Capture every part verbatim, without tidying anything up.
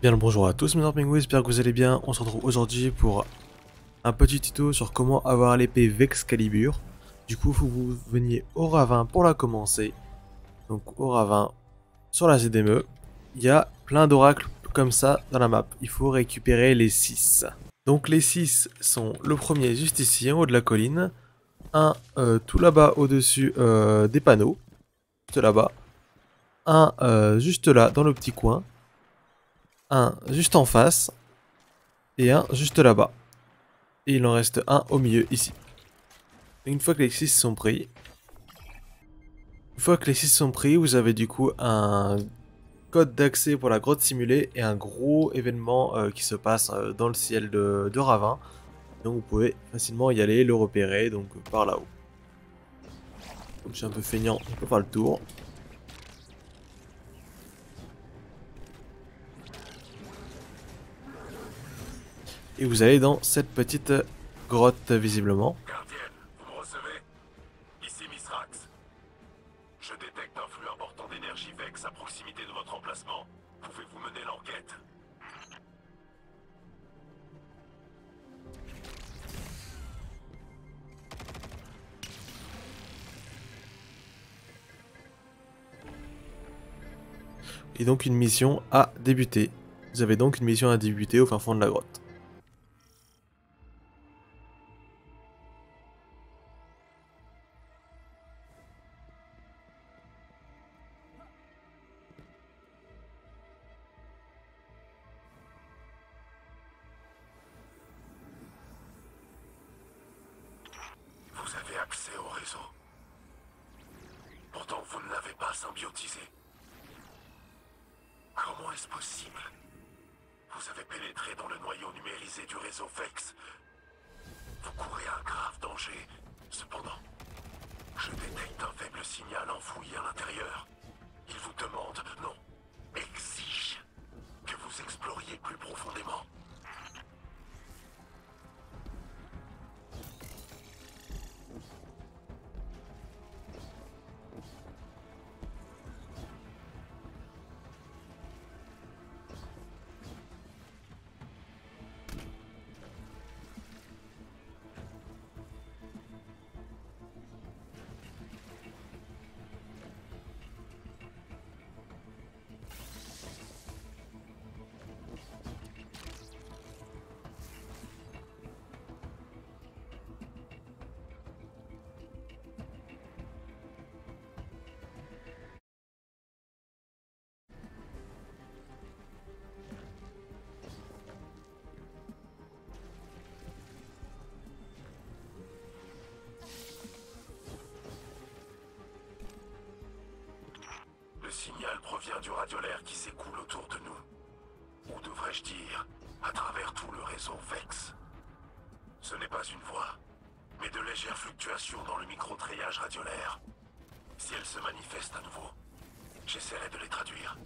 Bien le bonjour à tous mes pingouins, j'espère que vous allez bien. On se retrouve aujourd'hui pour un petit tuto sur comment avoir l'épée Vexcalibur. Du coup, il faut que vous veniez au ravin pour la commencer. Donc au ravin, sur la Z D M E, il y a plein d'oracles comme ça dans la map. Il faut récupérer les six. Donc les six sont le premier juste ici en haut de la colline. Un euh, tout là-bas au-dessus euh, des panneaux. Juste là-bas. Un euh, juste là dans le petit coin. Un juste en face. Et un juste là-bas. Et il en reste un au milieu ici. Une fois que les six sont pris, une fois que les six sont pris, vous avez du coup un code d'accès pour la grotte simulée et un gros événement euh, qui se passe euh, dans le ciel de, de Ravin. Donc vous pouvez facilement y aller, le repérer, donc euh, par là-haut. Comme je suis un peu feignant, on peut faire le tour. Et vous allez dans cette petite grotte visiblement. Gardienne, vous me recevez? Ici Misrax. Je détecte un flux important d'énergie Vex à proximité de votre emplacement. Pouvez-vous mener l'enquête? Et donc une mission à débuter. Vous avez donc une mission à débuter au fin fond de la grotte. Vous avez accès au réseau. Pourtant, vous ne l'avez pas symbiotisé. Comment est-ce possible? Vous avez pénétré dans le noyau numérisé du réseau Vex. Vous courez un grave danger. Cependant, je détecte un faible signal enfoui à l'intérieur. Il vous demande, non, exige, que vous exploriez plus profondément. Le signal provient du radiolaire qui s'écoule autour de nous. Ou devrais-je dire, à travers tout le réseau Vex. Ce n'est pas une voix, mais de légères fluctuations dans le micro-treillage radiolaire. Si elles se manifestent à nouveau, j'essaierai de les traduire.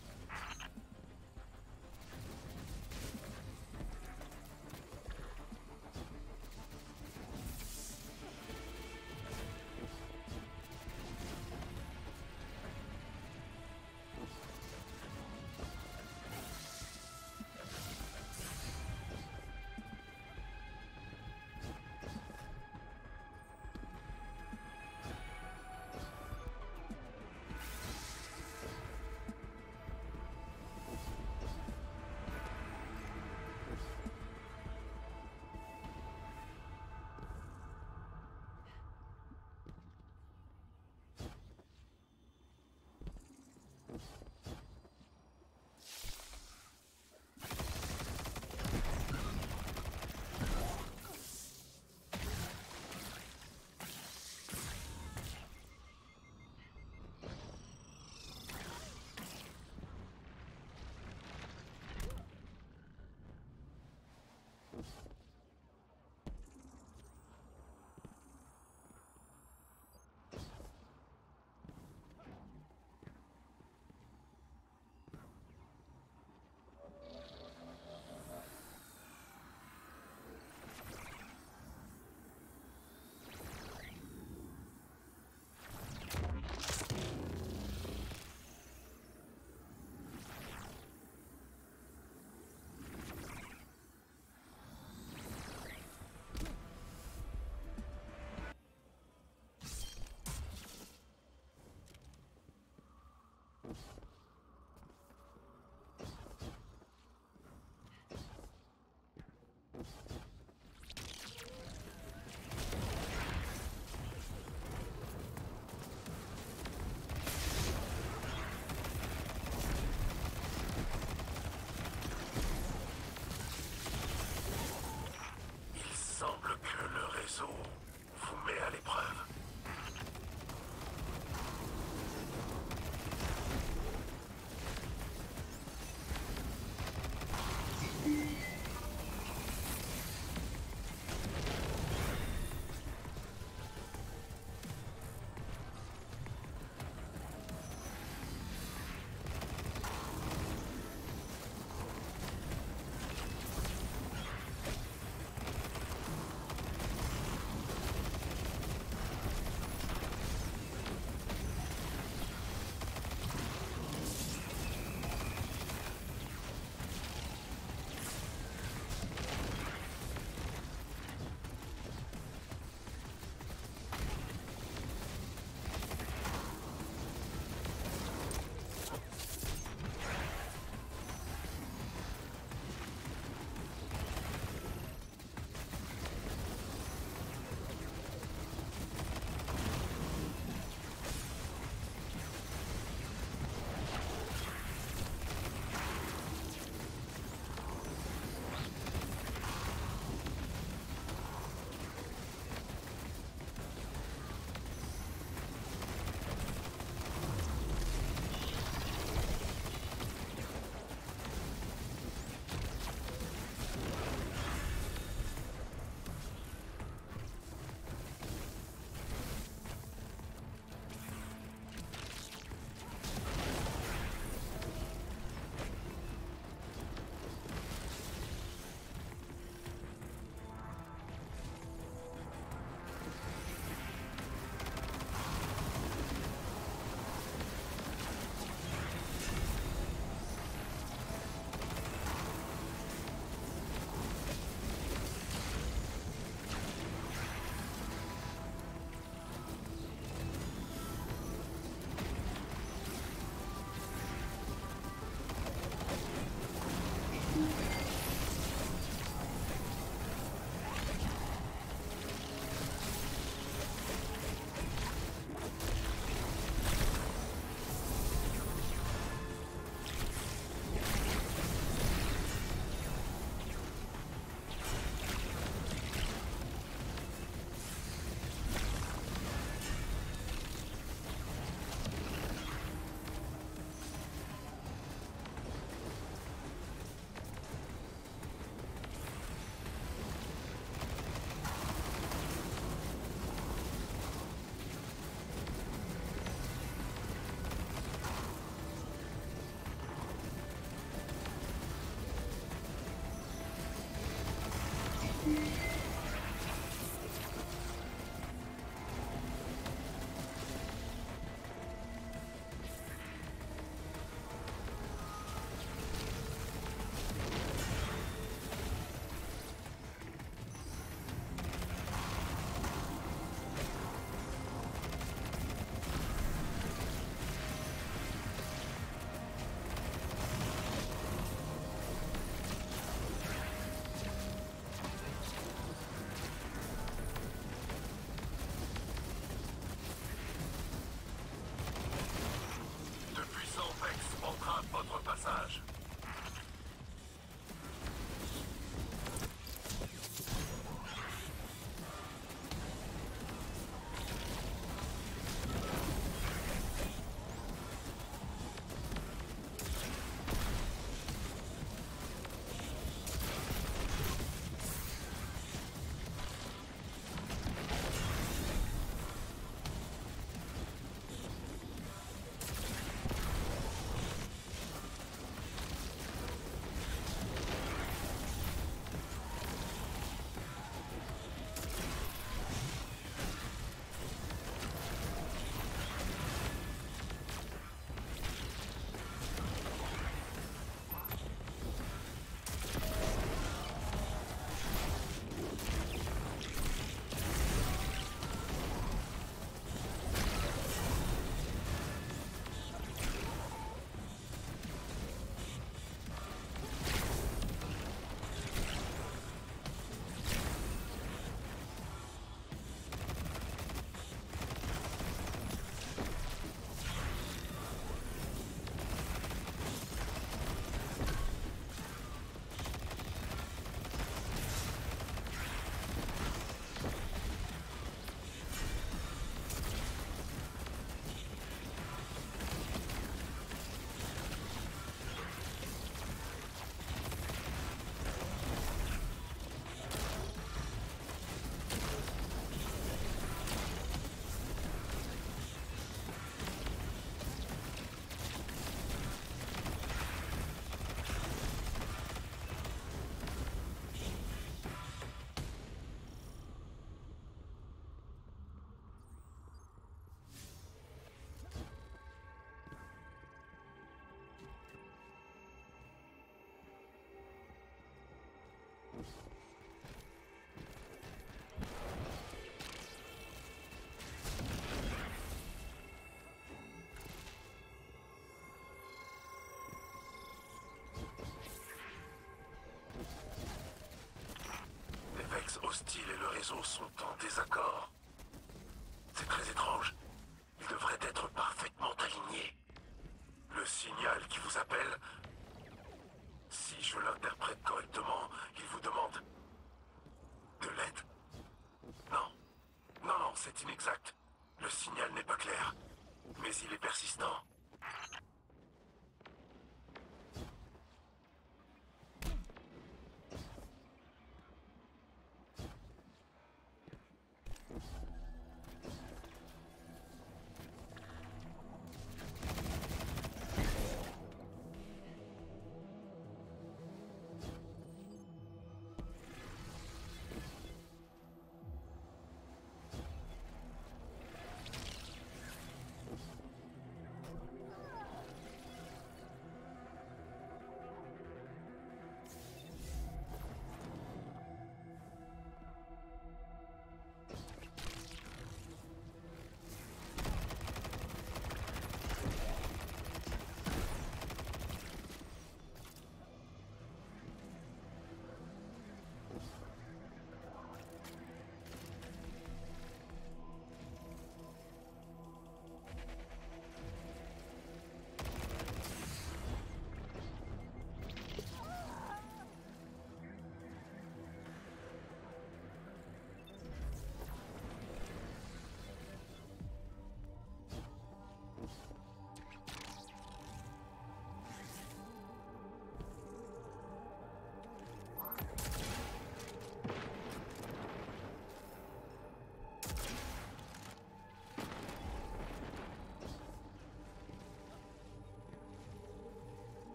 hostile et le réseau sont en désaccord. C'est très étrange. Ils devraient être parfaitement alignés. Le signal qui vous appelle, si je l'interprète correctement, il vous demande de l'aide. Non. Non, non, c'est inexact. Le signal n'est pas clair. Mais il est persistant.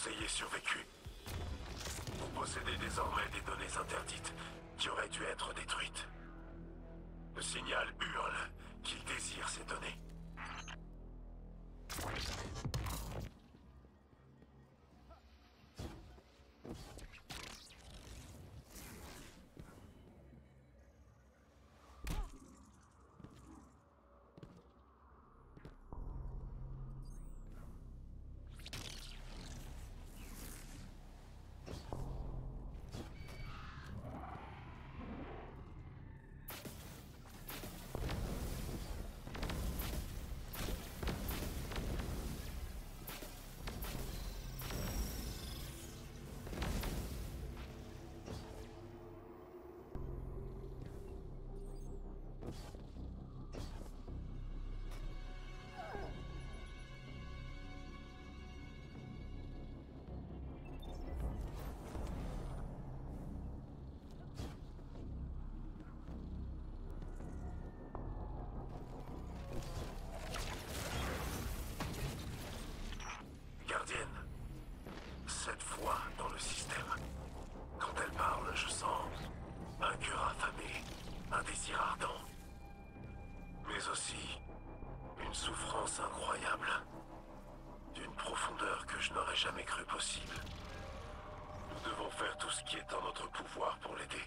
ayez survécu. Vous possédez désormais des données interdites qui auraient dû être détruites. Le signal hurle qu'il désire ces données. Gardienne, cette voix dans le système. Quand elle parle, je sens un cœur affamé, un désir ardent, mais aussi une souffrance incroyable, d'une profondeur que je n'aurais jamais cru possible. Nous devons faire tout ce qui est en notre pouvoir pour l'aider.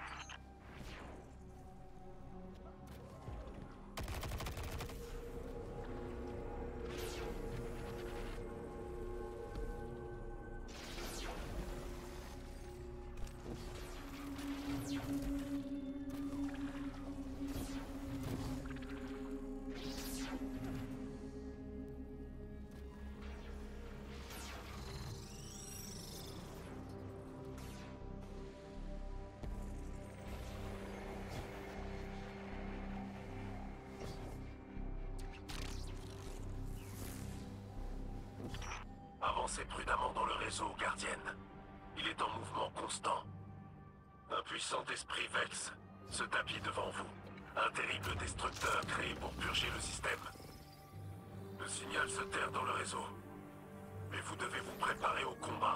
Avancez prudemment dans le réseau, gardienne. Il est en mouvement constant. Un puissant esprit Vex se tapit devant vous. Un terrible destructeur créé pour purger le système. Le signal se terre dans le réseau. Mais vous devez vous préparer au combat.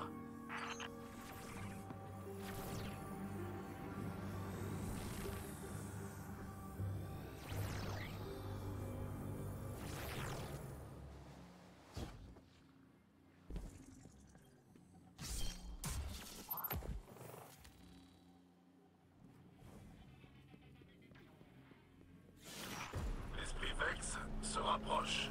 L'esprit Vex se rapproche.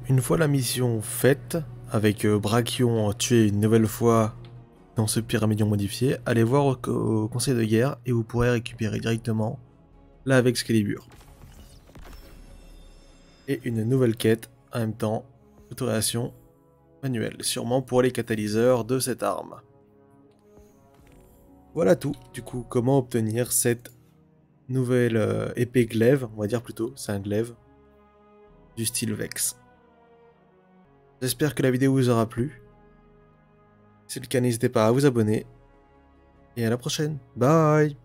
une fois la mission faite, avec euh, Brachion tué une nouvelle fois dans ce pyramidion modifié, allez voir au, au conseil de guerre et vous pourrez récupérer directement la Vexcalibur. Et une nouvelle quête en même temps, autorisation manuelle, sûrement pour les catalyseurs de cette arme. Voilà tout, du coup, comment obtenir cette nouvelle euh, épée glaive, on va dire plutôt, c'est un glaive, du style Vex. J'espère que la vidéo vous aura plu. Si c'est le cas, n'hésitez pas à vous abonner. Et à la prochaine. Bye!